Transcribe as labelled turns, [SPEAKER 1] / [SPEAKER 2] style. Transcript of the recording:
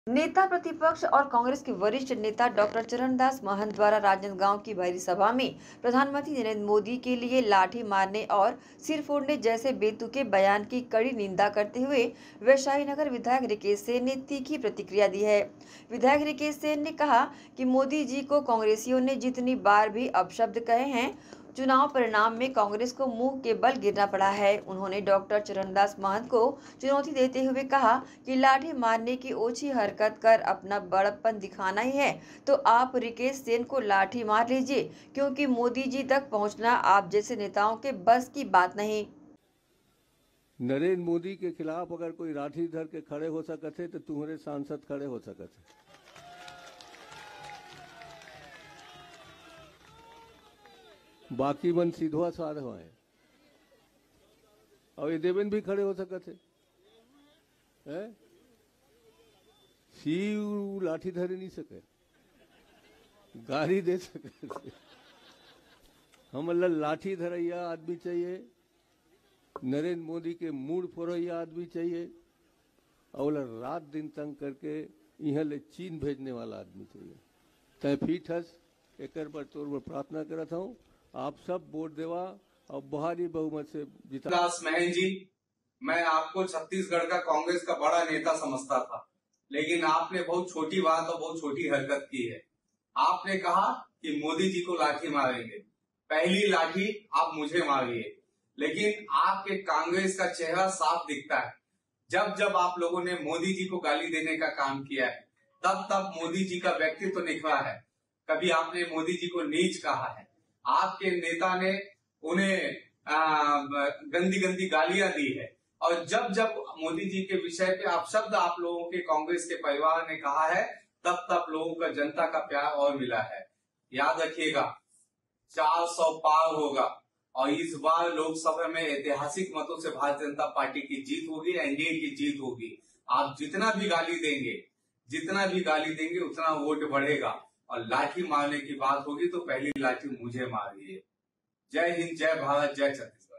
[SPEAKER 1] नेता प्रतिपक्ष और कांग्रेस के वरिष्ठ नेता डॉक्टर चरणदास महंत द्वारा राजनांदगांव की भरी सभा में प्रधानमंत्री नरेंद्र मोदी के लिए लाठी मारने और सिर फोड़ने जैसे बेतुके बयान की कड़ी निंदा करते हुए वैशाली नगर विधायक रिकेश सेन ने तीखी प्रतिक्रिया दी है। विधायक रिकेश सेन ने कहा कि मोदी जी को कांग्रेसियों ने जितनी बार भी अपशब्द कहे हैं, चुनाव परिणाम में कांग्रेस को मुंह के बल गिरना पड़ा है। उन्होंने डॉक्टर चरणदास महंत को चुनौती देते हुए कहा कि लाठी मारने की ओछी हरकत कर अपना बड़प्पन दिखाना ही है तो आप रिकेश सेन को लाठी मार लीजिए, क्योंकि मोदी जी तक पहुंचना आप जैसे नेताओं के बस की बात नहीं।
[SPEAKER 2] नरेंद्र मोदी के खिलाफ अगर कोई लाठी धर के खड़े हो सकते तो तुम्हारे सांसद खड़े हो सकते। बाकी मन सीधवा साधवा है और ये देवेंद्र भी खड़े हो सकते है। शिव लाठी धरे नहीं सके, गाली दे सके। हम लाठी धरैया आदमी चाहिए, नरेंद्र मोदी के मूड फोरैया आदमी चाहिए और रात दिन तंग करके यहाँ ले चीन भेजने वाला आदमी चाहिए। तय फीट हस एक पर तौर पर प्रार्थना करता हूँ, आप सब वोट देवा और भारी बहुमत से जिता।
[SPEAKER 3] दास महंत जी, मैं आपको छत्तीसगढ़ का कांग्रेस का बड़ा नेता समझता था, लेकिन आपने बहुत छोटी बात और बहुत छोटी हरकत की है। आपने कहा कि मोदी जी को लाठी मारेंगे, पहली लाठी आप मुझे मारिए, लेकिन आपके कांग्रेस का चेहरा साफ दिखता है। जब जब आप लोगों ने मोदी जी को गाली देने का काम किया है, तब तब मोदी जी का व्यक्तित्व तो निखरा है। कभी आपने मोदी जी को नीच कहा है, आपके नेता ने उन्हें गंदी गंदी गालियां दी है, और जब जब मोदी जी के विषय पे आप शब्द आप लोगों के कांग्रेस के परिवार ने कहा है, तब तब लोगों का जनता का प्यार और मिला है। याद रखिएगा, 400 पार होगा और इस बार लोकसभा में ऐतिहासिक मतों से भारतीय जनता पार्टी की जीत होगी, एनडीए की जीत होगी। आप जितना भी गाली देंगे उतना वोट बढ़ेगा, और लाठी मारने की बात होगी तो पहली लाठी मुझे मारिए। जय हिंद, जय भारत, जय छत्तीसगढ़।